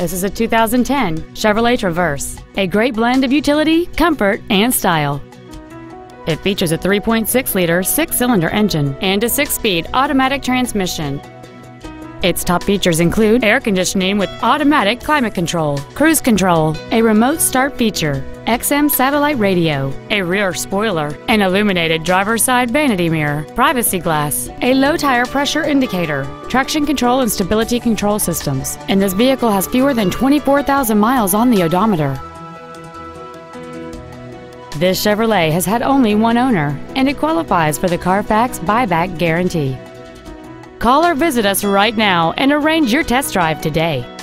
This is a 2010 Chevrolet Traverse, a great blend of utility, comfort, and style. It features a 3.6-liter six-cylinder engine and a 6-speed automatic transmission. Its top features include air conditioning with automatic climate control, cruise control, a remote start feature, XM satellite radio, a rear spoiler, an illuminated driver's side vanity mirror, privacy glass, a low tire pressure indicator, traction control and stability control systems, and this vehicle has fewer than 24,000 miles on the odometer. This Chevrolet has had only one owner, and it qualifies for the Carfax buyback guarantee. Call or visit us right now and arrange your test drive today.